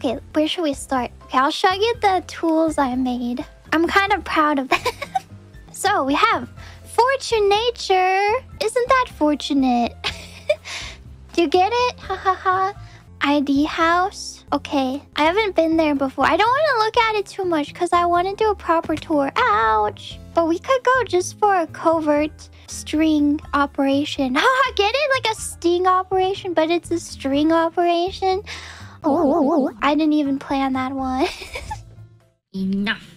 Okay, where should we start? Okay, I'll show you the tools I made. I'm kind of proud of them. So we have Fortunature. Isn't that fortunate? Do you get it? Ha ha ha. ID house. Okay, I haven't been there before. I don't want to look at it too much because I want to do a proper tour. Ouch. But we could go just for a covert string operation. Haha, get it? Like a sting operation, but it's a string operation. Oh, I didn't even plan that one. Enough.